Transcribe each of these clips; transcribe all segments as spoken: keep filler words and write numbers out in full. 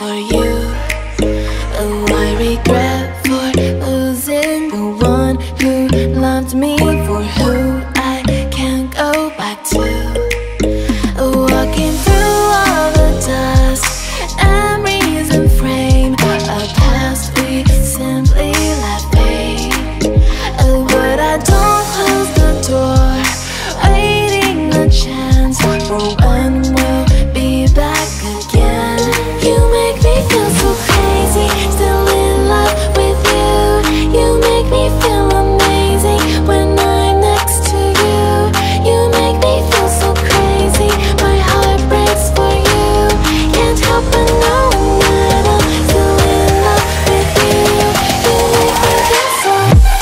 for you. Oh, I regret for losing the one who loved me, for who I can't go back to. Walking through all the dust, memories and frame, a past we simply let fade. Oh, but I don't close the door, waiting a chance for when we'll be back again. You make me feel so crazy, still in love with you. You make me feel amazing when I'm next to you. You make me feel so crazy, my heart breaks for you. Can't help but knowing that I'm still in love with you. You make me feel so.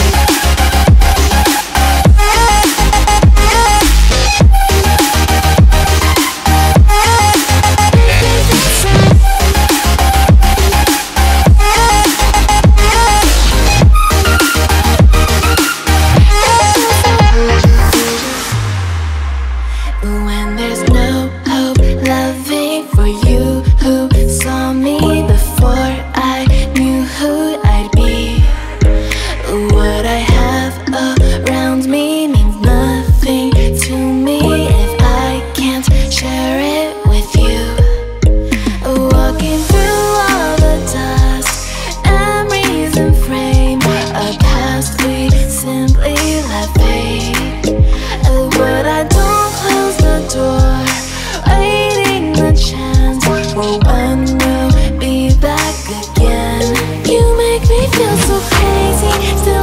When there's no hope, loving for you who saw me before I knew who I'd be. What I have around me means nothing to me if I can't share it with you. Walking through all the dust, memories and frame, a past we simply let fade. But I don't close the door, waiting the chance for when we'll be back again. You make me feel so crazy, still